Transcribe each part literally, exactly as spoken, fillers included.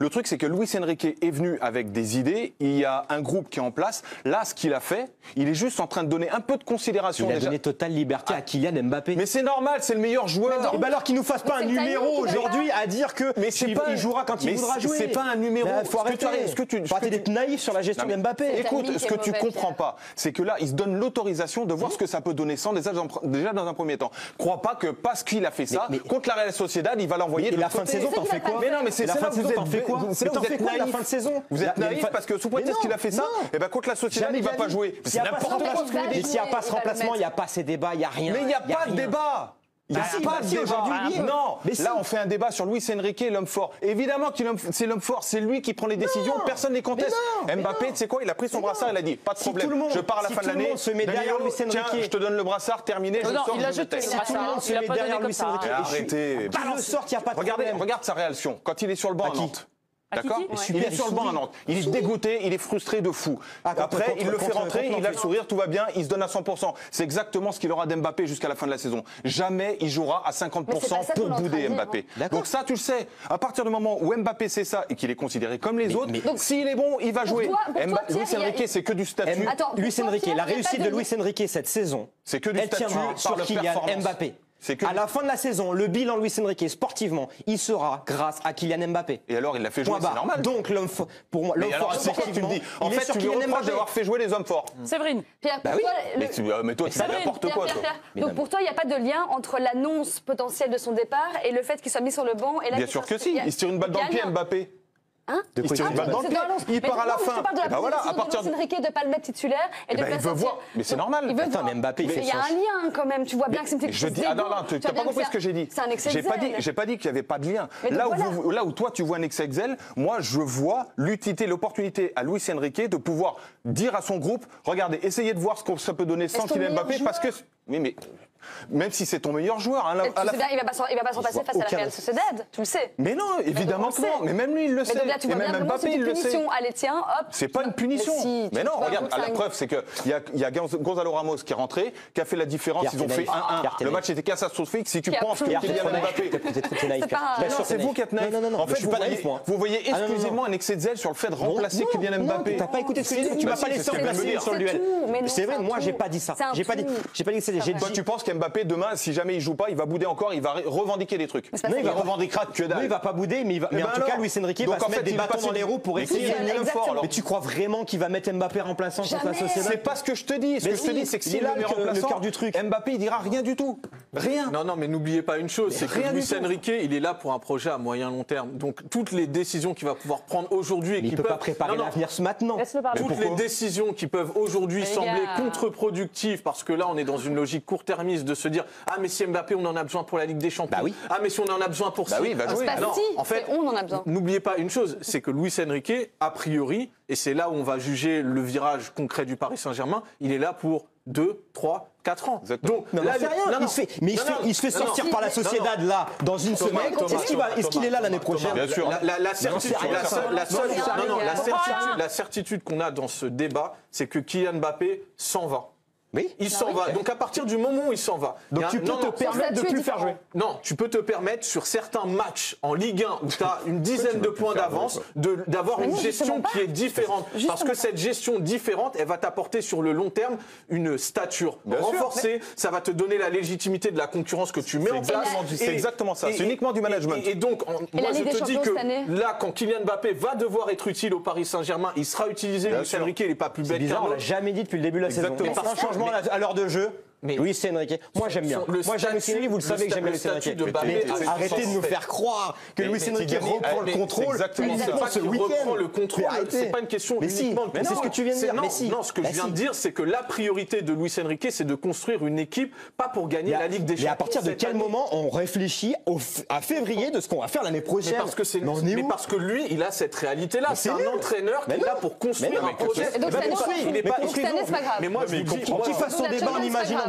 Le truc, c'est que Luis Enrique est venu avec des idées. Il y a un groupe qui est en place. Là, ce qu'il a fait, il est juste en train de donner un peu de considération. Il a déjà. donné totale liberté ah. à Kylian Mbappé. Mais c'est normal, c'est le meilleur joueur. Et ben alors qu'il nous fasse pas un numéro aujourd'hui à dire que mais c'est il, pas, il jouera quand il voudra jouer. C'est pas un numéro. Il faut arrêter. Ce que tu, faut arrêter d'être naïf sur la gestion d'Mbappé. Écoute, ce que tu comprends pas, c'est que là, il se donne l'autorisation de voir ce que ça peut donner sans déjà dans un premier temps. Crois pas que parce qu'il a fait ça mais, mais, contre la Real Sociedad, il va l'envoyer de la fin de saison, t'en fais quoi? Mais non, mais c'est la ça. fin de saison, t'en fais quoi? C'est là vous êtes naïf. La fin de saison. Vous êtes naïf parce que sous prétexte qu'il a fait ça, et ben contre la Sociedad, il va pas jouer. C'est n'importe quoi. Mais s'il n'y a pas ce remplacement, il n'y a pas ces débats, il n'y a rien. Mais il n'y a pas de débat. Il n'y a bah, pas si, de débat. aujourd'hui. Non, mais là on fait un débat sur Luis Enrique, l'homme fort. Évidemment que c'est l'homme fort, c'est lui qui prend les décisions, non, personne ne les conteste. Non, Mbappé, tu sais quoi, il a pris son brassard, il a dit pas de problème, si monde, je pars à la si fin de l'année. Se met derrière Luis Enrique. Tiens, je te donne le brassard, terminé, je non, sors, il a je jeté te le brassard. Tout le monde se met derrière Luis Enrique. Arrêtez. Qu'il le sorte, il n'y a pas de problème. Regarde sa réaction quand il est sur le banc à Nantes. D'accord. Il est sur le banc à Nantes. Il est dégoûté, il est frustré de fou. Après, il le fait rentrer, il a le sourire, tout va bien, il se donne à cent pour cent. C'est exactement ce qu'il aura d'Mbappé jusqu'à la fin de la saison. Jamais il jouera à cinquante pour cent pour bouder Mbappé. Donc ça, tu le sais. À partir du moment où Mbappé sait ça et qu'il est considéré comme les autres, s'il est bon, il va jouer. Luis Enrique, c'est que du statut. Luis Enrique, la réussite de Luis Enrique cette saison, c'est que du statut sur Kylian Mbappé. Que... À la fin de la saison, le bilan Luis Enrique sportivement, il sera grâce à Kylian Mbappé. Et alors, il l'a fait jouer, c'est normal. Donc l'homme fort, pour moi, l'homme fort sportivement, tu me dis. En fait, tu lui reproches d'avoir fait jouer les hommes forts. Séverine. Pierre, bah oui. le... mais, tu, mais toi, tu fais n'importe quoi. Pierre, Pierre, Pierre. Donc pour toi, il n'y a pas de lien entre l'annonce potentielle de son départ et le fait qu'il soit mis sur le banc et là. Bien sûr que si. Il se tire une balle dans le pied, Mbappé. Hein il se tire une balle dans le pied, il part à la fin. Je parle de la position de Luis Enrique de ne pas le mettre titulaire et de il veut voir. Mais c'est normal. Il veut voir. Mais Mbappé, il y a un lien quand même. Tu vois bien que c'est une petite. Je dis, ah non, non, tu n'as pas compris ce que j'ai dit. C'est un excès J'ai pas dit, j'ai pas dit qu'il n'y avait pas de lien. Là où là où toi tu vois un excès zèle, moi je vois l'utilité, l'opportunité à Luis Enrique de pouvoir dire à son groupe, regardez, essayez de voir ce que ça peut donner sans Kylian Mbappé, parce que oui, mais même si c'est ton meilleur joueur, hein, à la... bien, il va pas il va pas s'en passer face à la Real Sociedad, tu le sais. Mais non, évidemment que non. Mais même lui il le sait. Là, tu et même Mbappé il le sait. Allez tiens, hop. C'est pas une punition. Mais, si, mais non, regarde, à la preuve c'est que il y a, y a Gonzalo Ramos qui est rentré, qui a fait la différence. Ils ont fait un un. Le match était catastrophique. Si tu penses que Kylian Mbappé, peut-être naïf. C'est vous qui êtes naïf. En fait, vous voyez exclusivement un excès de zèle sur le fait de remplacer Kylian Mbappé. T'as pas écouté ce que j'ai dit. Tu m'as pas laissé en placer sur le duel. C'est vrai, moi j'ai pas dit ça. J'ai pas dit. J'ai pas dit que c'était. Toi tu penses qu'Mbappé demain, si jamais il joue pas, il va bouder encore, il va revendiquer des trucs. Non, il va revendiquera que dalle. Non, il va pas bouder, mais en tout cas, Luis Enrique va se mettre des bâtons dans les roues pour essayer. Mais tu crois vraiment qu'il va mettre Mbappé remplaçant contre la Sociedad? C'est pas ce que je te dis. Ce que je te dis, c'est que s'il est le cœur du truc, Mbappé il dira rien du tout. Rien. Non, non, mais n'oubliez pas une chose, c'est que Luis Enrique, il est là pour un projet à moyen long terme. Donc toutes les décisions qu'il va pouvoir prendre aujourd'hui et qui peuvent, il peut pas préparer l'avenir maintenant. Toutes les décisions qui peuvent aujourd'hui sembler contre-productives, parce que là on est dans une logique court-termiste de se dire ah mais si Mbappé on en a besoin pour la Ligue des Champions. Bah oui. Ah mais si on en a besoin pour bah ça. Oui, va jouer. Non, en fait, on en a besoin. N'oubliez pas une chose, c'est que Luis Enrique, a priori, et c'est là où on va juger le virage concret du Paris Saint-Germain, il est là pour deux, trois, quatre ans. Exactement. Donc, non, là, c'est rien. Non, non. Il se fait, mais non, il, se fait, il se fait sortir non, non. par la Sociedad non, non. là dans une Thomas, semaine. Est-ce qu'il est, qu est là l'année prochaine? Bien sûr. La, la, la certitude, la, seule, la, seule, non, non, la certitude, la certitude qu'on a dans ce débat, c'est que Kylian Mbappé s'en va. Oui. Il s'en oui. va. Donc à partir du moment où il s'en va, donc tu peux non, te non, permettre de plus le faire jouer. Non, tu peux te permettre sur certains matchs en Ligue un où tu as une dizaine de points d'avance d'avoir une gestion qui est différente. Justement. Parce que cette gestion différente, elle va t'apporter sur le long terme une stature Bien renforcée. Sûr, ça va te donner la légitimité de la concurrence que tu mets en place. C'est exactement ça. C'est uniquement du management. Et, et, et donc, en, moi je te dis que là, quand Kylian Mbappé va devoir être utile au Paris Saint-Germain, il sera utilisé. Luis Enrique, il n'est pas plus bête qu'un autre. On l'a jamais dit depuis le début de la saison. Un changement à l'heure de jeu. Mais Luis Enrique, moi j'aime bien. Moi j'aime Luis Enrique, vous le savez que j'aime Luis Enrique. Mais arrêtez de nous faire croire que Luis Enrique reprend le contrôle. Exactement ça. Ce week-end, le contrôle, c'est pas une question uniquement de. Mais c'est ce que tu viens de dire. Non, ce que je viens de dire, c'est que la priorité de Luis Enrique, c'est de construire une équipe, pas pour gagner la Ligue des Champions. Et à partir de quel moment on réfléchit à février de ce qu'on va faire l'année prochaine? Parce que c'est, mais parce que lui, il a cette réalité-là. C'est un entraîneur qui est là pour construire un projet. Donc cette année, c'est pas grave. Mais moi, je vous dis, qu'il fasse son débat en imaginant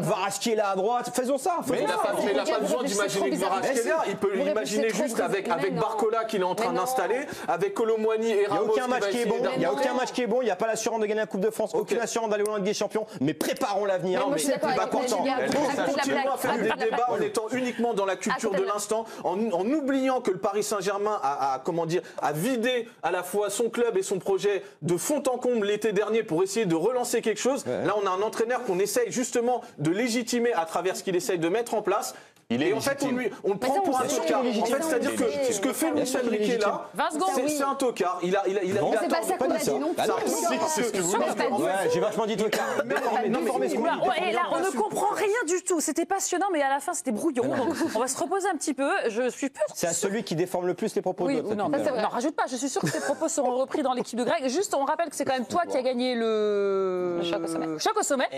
Kvaratskhelia à droite. Faisons ça. Mais il n'a pas, mais il a pas besoin d'imaginer Kvaratskhelia. Il peut l'imaginer juste avec, avec Barcola qu'il est en train d'installer, avec Colomboigny et Ramos. Il n'y a aucun match qui est bon. Il n'y a aucun match qui est bon. Il n'y a pas l'assurance de gagner la Coupe de France, aucune assurance d'aller au Ligue des Champions. Mais préparons l'avenir. C'est plus important. Continuons à faire des débats en étant uniquement dans la culture de l'instant, en, en oubliant que le Paris Saint-Germain a, a, comment dire, a vidé à la fois son club et son projet de fond en comble l'été dernier pour essayer de relancer quelque chose. Ouais. Là, on a un entraîneur qu'on essaye justement de légitimer à travers ce qu'il essaye de mettre en place. Il est et en fait, on, lui, on le prend pour un tocard. En fait, c'est-à-dire que ce que fait Luis Enrique là, c'est un tocard. Il a, il a, il a. Non, c'est pas ça qu'on a dit, non. C'est ce que vous dites. J'ai vachement dit tocard. Et là, on ne comprend rien du tout. C'était passionnant, mais à la fin, c'était brouillon. Donc, on va se reposer un petit peu. Je suis peur. C'est à celui qui déforme le plus les propos. Oui, non, non, rajoute pas. Je suis sûr que ces propos seront repris dans l'équipe de Greg. Juste, on rappelle que c'est quand même toi qui as gagné le choc au sommet.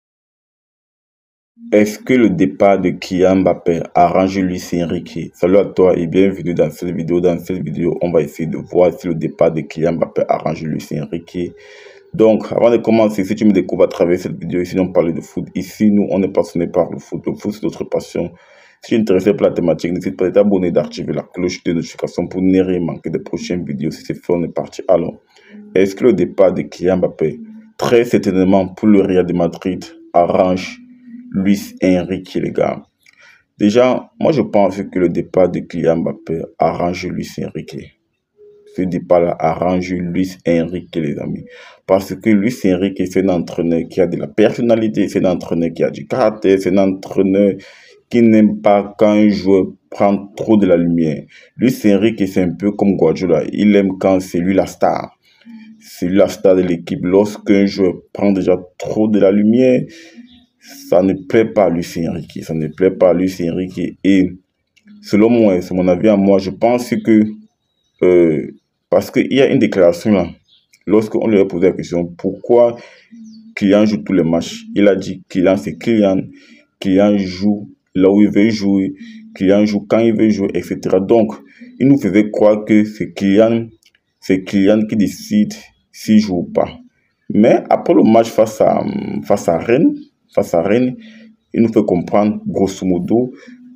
Est-ce que le départ de Kylian Mbappé arrange Luis Enrique? Salut à toi et bienvenue dans cette vidéo. Dans cette vidéo, on va essayer de voir si le départ de Kylian Mbappé arrange Luis Enrique. Donc, avant de commencer, si tu me découvres à travers cette vidéo, ici on parle de foot. Ici, nous, on est passionné par le foot. Le foot, c'est notre passion. Si tu es intéressé par la thématique, n'hésite pas à t'abonner, d'activer la cloche de notification pour ne rien manquer des prochaines vidéos. Si c'est fait, on est parti. Alors, est-ce que le départ de Kylian Mbappé, très certainement pour le Real de Madrid, arrange Luis Enrique, les gars? Déjà, moi je pense que le départ de Kylian Mbappé arrange Luis Enrique. Ce départ-là arrange Luis Enrique, les amis. Parce que Luis Enrique, c'est un entraîneur qui a de la personnalité, c'est un entraîneur qui a du caractère, c'est un entraîneur qui n'aime pas quand un joueur prend trop de la lumière. Luis Enrique, c'est un peu comme Guardiola. Il aime quand c'est lui la star. C'est lui la star de l'équipe. Lorsqu'un joueur prend déjà trop de la lumière, ça ne plaît pas à Luis Enrique, ça ne plaît pas à Luis Enrique. Et selon moi, c'est mon avis à moi, je pense que, euh, parce qu'il y a une déclaration là, lorsqu'on lui a posé la question, pourquoi Kylian joue tous les matchs? Il a dit Kylian c'est Kylian, Kylian joue là où il veut jouer, Kylian joue quand il veut jouer, et cetera. Donc, il nous faisait croire que c'est Kylian, c'est Kylian qui décide s'il joue ou pas. Mais après le match face à, face à Rennes, face à Rennes, il nous fait comprendre, grosso modo,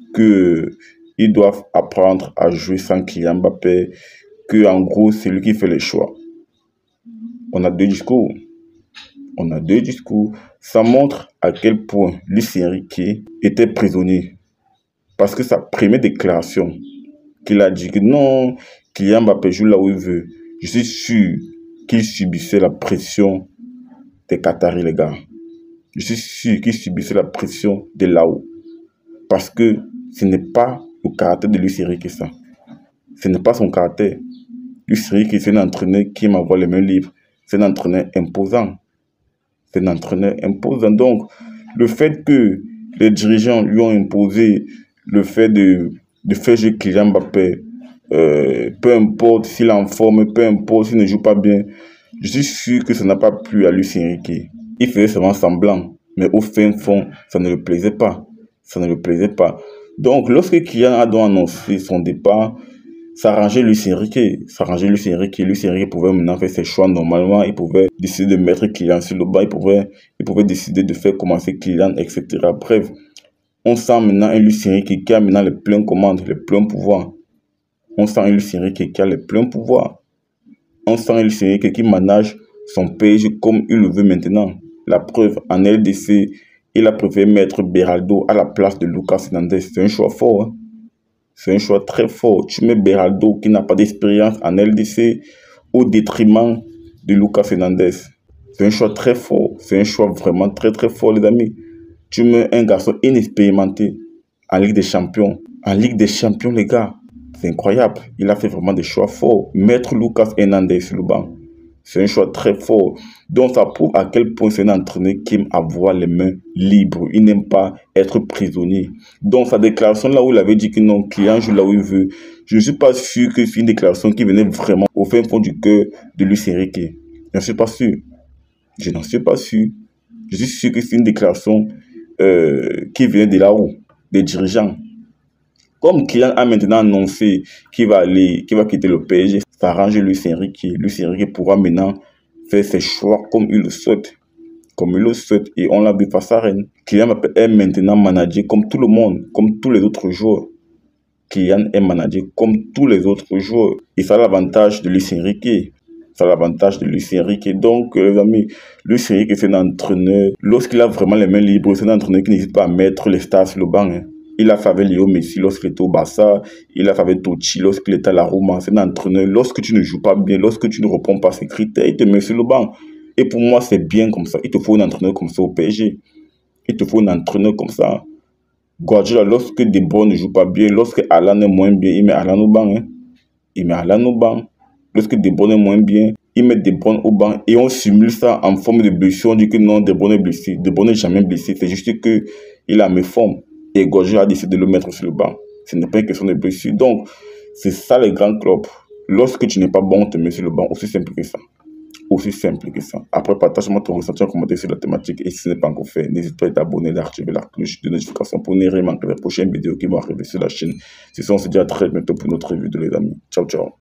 qu'ils doivent apprendre à jouer sans Kylian Mbappé, que en gros, c'est lui qui fait les choix. On a deux discours. On a deux discours. Ça montre à quel point Luis Enrique était prisonnier. Parce que sa première déclaration, qu'il a dit que non, Kylian Mbappé joue là où il veut, je suis sûr qu'il subissait la pression des Qataris, les gars. Je suis sûr qu'il subissait la pression de là-haut. Parce que ce n'est pas le caractère de Luis Enrique, ça. Ce n'est pas son caractère. Luis Enrique, c'est un entraîneur qui aime avoir les mains libres. C'est un entraîneur imposant. C'est un entraîneur imposant. Donc, le fait que les dirigeants lui ont imposé le fait de, de faire jouer Kylian Mbappé, euh, peu importe s'il est en forme, peu importe s'il ne joue pas bien, je suis sûr que ça n'a pas plu à Luis Enrique. Il faisait seulement semblant, mais au fin fond, ça ne le plaisait pas. Ça ne le plaisait pas. Donc, lorsque Kylian a donc annoncé son départ, ça arrangeait Luis Enrique. Ça arrangeait Luis Enrique. Luis Enrique pouvait maintenant faire ses choix normalement. Il pouvait décider de mettre Kylian sur le banc. Il pouvait, il pouvait décider de faire commencer Kylian, et cetera. Bref, on sent maintenant un Luis Enrique qui a maintenant les pleines commandes, les pleins pouvoirs. On sent un Luis Enrique qui a les pleins pouvoirs. On sent un Luis Enrique qui manage son P S G comme il le veut maintenant. La preuve, en L D C, il a préféré mettre Beraldo à la place de Lucas Hernandez. C'est un choix fort. Hein? C'est un choix très fort. Tu mets Beraldo qui n'a pas d'expérience en L D C au détriment de Lucas Hernandez. C'est un choix très fort. C'est un choix vraiment très très fort, les amis. Tu mets un garçon inexpérimenté en Ligue des Champions. En Ligue des Champions, les gars, c'est incroyable. Il a fait vraiment des choix forts. Mettre Lucas Hernandez sur le banc, c'est un choix très fort. Donc, ça prouve à quel point c'est un entraîneur qui aime avoir les mains libres. Il n'aime pas être prisonnier. Donc, sa déclaration là où il avait dit que non, Kylian joue là où il veut, je ne suis pas sûr que c'est une déclaration qui venait vraiment au fin fond du cœur de Luis Enrique. Je n'en suis pas sûr. Je n'en suis pas sûr. Je suis sûr que c'est une déclaration euh, qui venait de là-haut, des dirigeants. Comme Kylian a maintenant annoncé qu'il va aller, qu'il va quitter le P S G, ça arrange Luis Enrique. Luis Enrique pourra maintenant faire ses choix comme il le souhaite. comme il le souhaite. Et on l'a vu face à Rennes. Kylian Mbappé est maintenant managé comme tout le monde, comme tous les autres joueurs. Kylian est managé comme tous les autres joueurs. Et ça a l'avantage de Luis Enrique. Ça a l'avantage de Luis Enrique. Donc, les amis, Luis Enrique, c'est un entraîneur. Lorsqu'il a vraiment les mains libres, c'est un entraîneur qui n'hésite pas à mettre les stars sur le banc. Hein. Il a fait avec Léo Messi lorsqu'il était au Barça. Il a fait avec Totti lorsqu'il était à la Roma. C'est un entraîneur. Lorsque tu ne joues pas bien, lorsque tu ne réponds pas à ses critères, il te met sur le banc. Et pour moi, c'est bien comme ça. Il te faut un entraîneur comme ça au P S G. Il te faut un entraîneur comme ça. Guardiola, lorsque De Bruyne ne joue pas bien, lorsque Alan est moins bien, il met Alan au banc. Hein. Il met Alan au banc. Lorsque De Bruyne est moins bien, il met De Bruyne au banc. Et on simule ça en forme de blessure. On dit que non, De Bruyne est blessé. De Bruyne n'est jamais blessé. C'est juste qu'il a mes formes. Et Guardiola a décidé de le mettre sur le banc. Ce n'est pas une question de blessure. Donc, c'est ça les grands clubs. Lorsque tu n'es pas bon, on te met sur le banc. Aussi simple que ça. Aussi simple que ça. Après, partage-moi ton ressenti en commentaire sur la thématique. Et si ce n'est pas encore fait, n'hésite pas à t'abonner, d'activer la cloche de notification pour ne rien manquer les prochaines vidéos qui vont arriver sur la chaîne. C'est ça, on se dit à très bientôt pour notre vidéo, les amis. Ciao, ciao.